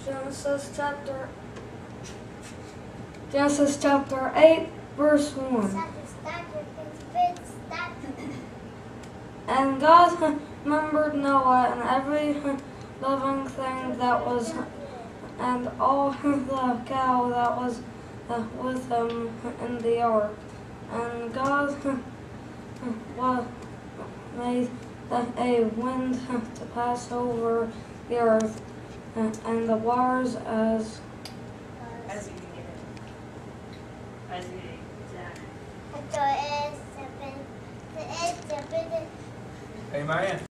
Genesis chapter 8, verse 1. And God remembered Noah and every living thing that was, and all the cattle that was with him in the ark. And God made a wind to pass over the earth, and the waters as you get it. As you get it. Amen.